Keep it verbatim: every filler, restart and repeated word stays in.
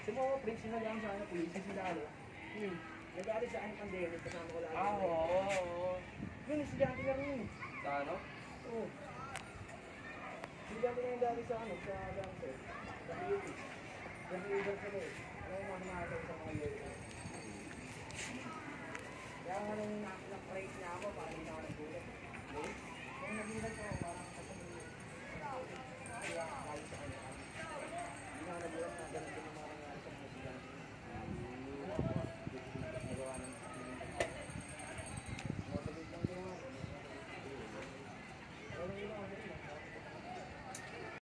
Si mo, Prince sila lang sa ano, police sila ano. Hmm. Nag-aaral sa akin pandemic, kasama ko lagi. Ah, oo, oo. Yun, estudyante lang yun. Sa ano? Oo. Estudyante lang yung dati sa ano, sa dancer. Sa beauty. Sa beauty sa eh.